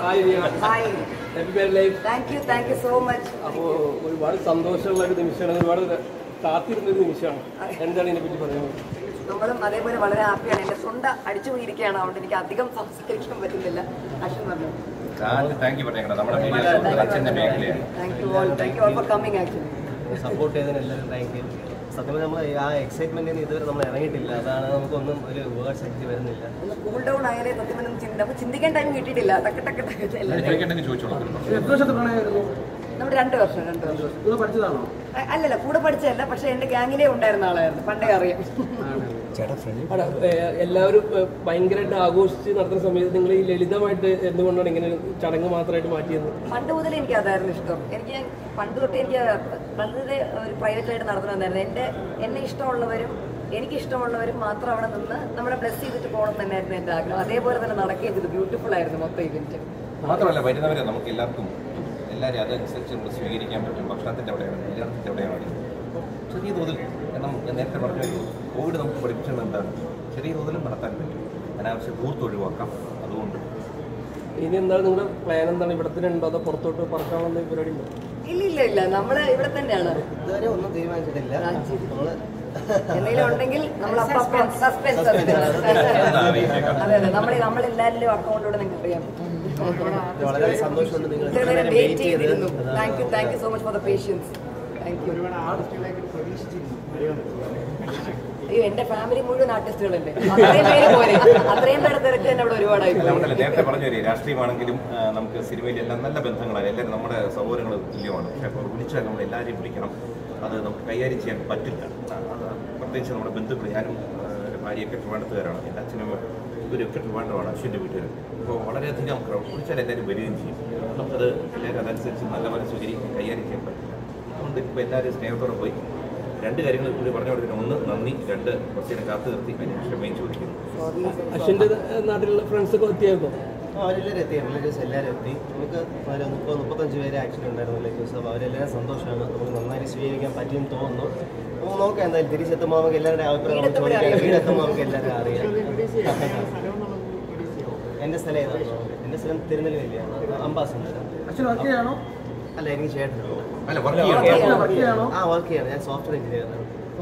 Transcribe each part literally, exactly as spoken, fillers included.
Thank you, thank you so much. അപ്പോൾ ഒരുപാട് സന്തോഷമുള്ള ഒരു നിമിഷമാണ്, ഒരുപാട് കാത്തിരുന്നൊരു നിമിഷമാണ്. എന്താണ് ഇതിനെപ്പറ്റി പറയുന്നത്? നമ്മളും അതേപോലെ വളരെ ഹാപ്പിയാണ്. എൻ്റെ തൊണ്ട അടിച്ചു പോയിരിക്കുകയാണ്, അതുകൊണ്ട് എനിക്ക് അധികം സംസാരിക്കാൻ പറ്റുന്നില്ല. അശ്വിൻ പറഞ്ഞു. താങ്ക് യു പറഞ്ഞേക്കണം. നമ്മുടെ thank you all, thank you all for coming. Actually support ചെയ്തതിന് എല്ലാവരും താങ്ക് യു. സത്യം നമ്മൾ ആ എക്സൈറ്റ്മെന്റിന് ഇതുവരെ നമ്മൾ ഇറങ്ങിയിട്ടില്ല, അതാണ് നമുക്കൊന്നും ഒരു വേർഡ് ശക്തി വരുന്നില്ല. ഒന്ന് കൂൾ ഡൗൺ ആയാലേ സത്യം ഒന്നും ചിന്ത അപ്പോൾ ചിന്തിക്കാൻ ടൈം കിട്ടിയിട്ടില്ല. ടക്ക് ടക്ക് ടക്ക് നമ്മുടെ രണ്ട് വർഷം രണ്ട് വർഷം പഠിച്ചതാണോ? അല്ലല്ല, കൂടെ പഠിച്ചതല്ല, പക്ഷെ എൻ്റെ ഗ്യാങ്ങിലേ ഉണ്ടായിരുന്ന ആളായിരുന്നു, പണ്ടേ അറിയാം. എല്ലാവരും ഭയങ്കരമായിട്ട് ആഘോഷിച്ച് നടത്തുന്ന സമയത്ത് നിങ്ങൾ ഈ ലളിതമായിട്ട് എന്തുകൊണ്ടാണ് ഇങ്ങനെ ചടങ്ങ് മാത്രമായിട്ട് മാറ്റിയത്? പണ്ട് മുതലേ എനിക്ക് അതായിരുന്നു ഇഷ്ടം. എനിക്ക് പണ്ട് തൊട്ട് എനിക്ക് വളരെ ഒരു പ്രൈവറ്റായിട്ട് നടത്തണമെന്നായിരുന്നു. എൻ്റെ എന്നെ ഇഷ്ടമുള്ളവരും എനിക്ക് ഇഷ്ടമുള്ളവരും മാത്രം അവിടെ നിന്ന് നമ്മളെ ബ്ലെസ് ചെയ്തിട്ട് പോകണം തന്നെയായിരുന്നു എൻ്റെ ആഗ്രഹം. അതേപോലെ തന്നെ നടക്കുകയും ചെയ്തു. ബ്യൂട്ടിഫുൾ ആയിരുന്നു മൊത്തം ഇവന്റ്. മാത്രമല്ല വരുന്നവരെ നമുക്ക് എല്ലാവർക്കും എല്ലാവരും അതനുസരിച്ച് നമ്മൾ സ്വീകരിക്കാൻ പറ്റും. ഭക്ഷണത്തിൻ്റെ അവിടെയാണ്, കല്യാണത്തിൻ്റെ അവിടെയാണ്. ചെറിയ തോതിൽ നമുക്ക് നേരത്തെ പറഞ്ഞു, കോവിഡ് നമുക്ക് പഠിപ്പിച്ചത് എന്താണ്, ചെറിയ തോതിലും നടത്താൻ പറ്റും. അനാവശ്യം പൂർത്ത് ഒഴിവാക്കാം. അതുകൊണ്ട് ഇനി എന്താണ് നിങ്ങളുടെ പ്ലാൻ? എന്താണ് ഇവിടെ തന്നെ ഉണ്ടോ അതോ പുറത്തോട്ട് പറക്കാനുള്ള പരിപാടി ഉണ്ടോ? ഇല്ല ഇല്ല ഇല്ല, നമ്മള് ഇവിടെ തന്നെയാണ്. ഇതുവരെ ഒന്നും തീരുമാനിച്ചിട്ടില്ല. നമ്മള് എന്തെങ്കിലും ഉണ്ടെങ്കിൽ നമ്മൾ സസ്പെൻസ്. അതെ അതെ, നമ്മൾ നമ്മളെല്ലാവരുടെയും അക്കൗണ്ടിലൂടെ നിങ്ങൾക്ക് അറിയാം. വളരെ സന്തോഷമുണ്ട് നിങ്ങൾ വെയിറ്റ് ചെയ്തിരുന്നു. Thank you thank you so much for the patience. Thank you. അയ്യോ, എന്റെ ഫാമിലി മുഴുവൻ ആർട്ടിസ്റ്റുകളല്ലേ, അത്രയും പേര് പോരെ, അത്രയും പേരെ തിരക്ക് തന്നെ അവിടെ ഒരുപാടായി. നേരത്തെ പറഞ്ഞു തരും, രാഷ്ട്രീയമാണെങ്കിലും നമുക്ക് സിനിമയിലെല്ലാം നല്ല ബന്ധങ്ങളാണ്. എല്ലാവരും നമ്മുടെ സൗകര്യങ്ങൾ തുല്യമാണ്. പക്ഷേ അപ്പോൾ വിളിച്ചാൽ നമ്മൾ എല്ലാവരെയും വിളിക്കണം. അത് നമുക്ക് കൈകാര്യം ചെയ്യാൻ പറ്റില്ല. പ്രത്യേകിച്ച് നമ്മുടെ ബന്ധുക്കൾ, ഞാനും ഭാര്യയൊക്കെ ട്രിവാൻഡ്രത്തുകാരാണ്. എൻ്റെ അച്ഛനും ഇവരൊക്കെ ട്രിവാൻഡ്രമാണ്, അശ്വിൻ്റെ വീട്ടുകാർ. അപ്പോൾ വളരെയധികം വിളിച്ചാൽ എല്ലാവരും വരികയും ചെയ്യും. നമുക്കത് എല്ലാവരും അതനുസരിച്ച് നല്ല പോലെ സ്വീകരിക്കാൻ കൈകാര്യം ചെയ്യാൻ പറ്റില്ല. അതുകൊണ്ട് ഇപ്പോൾ എല്ലാവരും സ്നേഹത്തോടെ പോയി രണ്ട് കാര്യങ്ങൾ കൂടി പറഞ്ഞു കൊടുക്കണം. ഒന്ന് നന്ദി, രണ്ട് കുറച്ചേരം കാത്തു നിർത്തി അതിന് ക്ഷമയും ചോദിക്കുന്നു. അശ്വിൻ്റെ നാട്ടിലുള്ള ഫ്രണ്ട്സൊക്കെ എത്തിയായിരുന്നു? അവരെല്ലാവരും എത്തി, റിലേറ്റീവ്സ് എല്ലാവരും എത്തി. നമുക്ക് ഒരു മുപ്പത് മുപ്പത്തഞ്ച് പേര് ആക്ച്വലി ഉണ്ടായിരുന്നു റിലേറ്റീവ്സ്. അപ്പോൾ അവരെല്ലാവരും സന്തോഷമാണ്. നമുക്ക് നന്നായി സ്വീകരിക്കാൻ പറ്റിയെന്ന് തോന്നുന്നു. നമുക്ക് നോക്കാം, എന്തായാലും തിരിച്ചെത്തുമ്പോൾ നമുക്ക് എല്ലാവരുടെ അഭിപ്രായം നമുക്ക് ചോദിക്കാം. വീടെത്തുമ്പോൾ നമുക്ക് എല്ലാവരും അറിയാം. എൻ്റെ സ്ഥലം ഏതാണോ? എൻ്റെ സ്ഥലം തിരുനെൽവേലിയാണ്, അംബാസഡർ. അല്ല, എനിക്ക് ചേട്ടനാണ്. ആ വർക്ക് ചെയ്യണം. ഞാൻ സോഫ്റ്റ്വെയർ എഞ്ചിനീയറാണ്.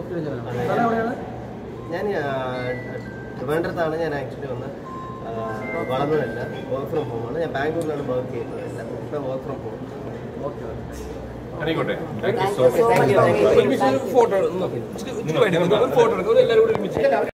ഞാൻ ട്രിവാൻഡ്രത്താണ് ഞാൻ ആക്ച്വലി വന്ന് വളർന്നതല്ല. Work from ഹോമാണ്. ഞാൻ ബാംഗ്ലൂരിലാണ് വർക്ക് ചെയ്യുന്നതല്ല. ഇപ്പം വർക്ക് ഫ്രം ഹോം. ഓക്കെ ആയിക്കോട്ടെ. ഫോട്ടോ ഫോട്ടോ എടുക്കും എല്ലാവരും കൂടി ഒരുമിച്ച്.